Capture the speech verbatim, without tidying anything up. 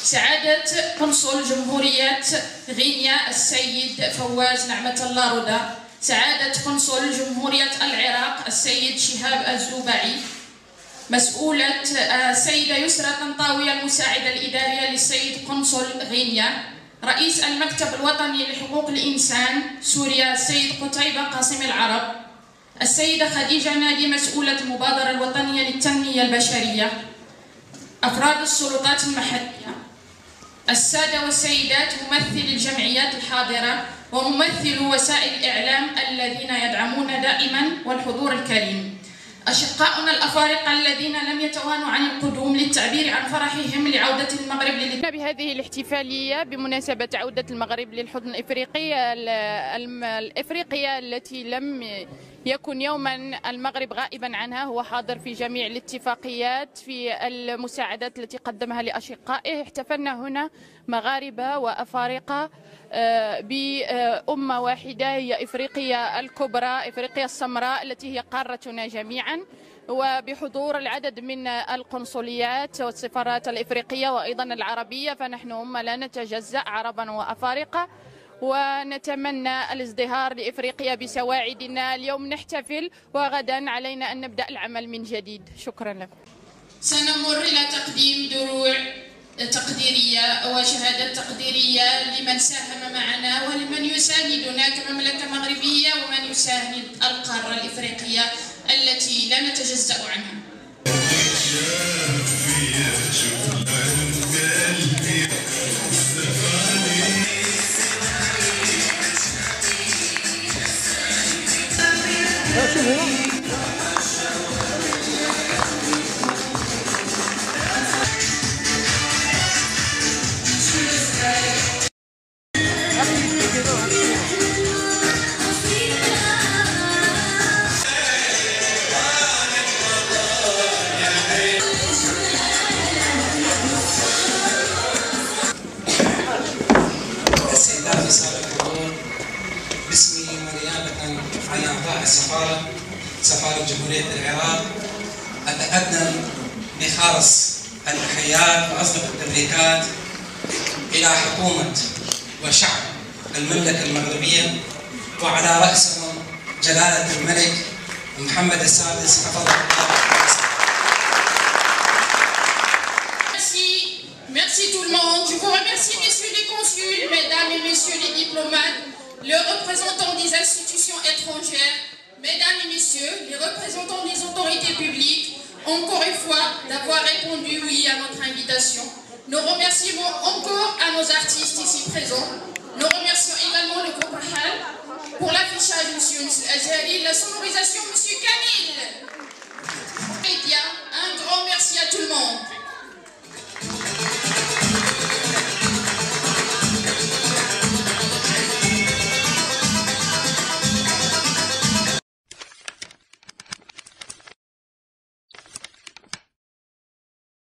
سعادة قنصل جمهورية غينيا السيد فواز نعمة الله رضا، سعادة قنصل جمهورية العراق السيد شهاب الزوبعي، مسؤولة السيدة يسرى طنطاوية المساعدة الإدارية للسيد قنصل غينيا، رئيس المكتب الوطني لحقوق الإنسان سوريا السيد قتيبة قاسم العرب، السيدة خديجة نادي مسؤولة المبادرة الوطنية للتنمية البشرية، أفراد السلطات المحلية، السادة والسيدات ممثلي الجمعيات الحاضرة وممثلو وسائل الإعلام الذين يدعمون دائما والحضور الكريم، أشقاؤنا الأفارقة الذين لم يتوانوا عن القدوم للتعبير عن فرحهم لعودة المغرب لل... بهذه الاحتفالية بمناسبة عودة المغرب للحضن الإفريقي الإفريقية التي لم يكن يوما المغرب غائبا عنها، هو حاضر في جميع الاتفاقيات في المساعدات التي قدمها لأشقائه. احتفلنا هنا مغاربة وأفارقة بأمة واحدة هي إفريقيا الكبرى، إفريقيا السمراء التي هي قارتنا جميعا، وبحضور العدد من القنصليات والسفارات الإفريقية وأيضا العربية، فنحن أمة لا نتجزأ عربا وأفارقة، ونتمنى الازدهار لإفريقيا بسواعدنا. اليوم نحتفل وغدا علينا أن نبدأ العمل من جديد. شكرا لكم. سنمر إلى تقديم دروع تقديرية وشهادات تقديرية لمن ساهم معنا ولمن يساندنا كمملكة مغربية ومن يساند القارة الإفريقية التي لا نتجزأ عنها. باسمي ونيابة عن أعضاء السفارة سفارة جمهورية العراق أتقدم بخالص التحيات وأصدق التبريكات إلى حكومة وشعب المملكة المغربية وعلى رأسهم جلالة الملك محمد السادس حفظه الله. Merci tout le monde. Je vous remercie, messieurs les consuls, mesdames et messieurs les diplomates, les représentants des institutions étrangères, mesdames et messieurs, les représentants des autorités publiques, encore une fois d'avoir répondu oui à notre invitation. Nous remercions encore à nos artistes ici présents. Nous remercions également le groupe Rahal pour l'affichage, M. Azhari, la sonorisation, M. Kamil.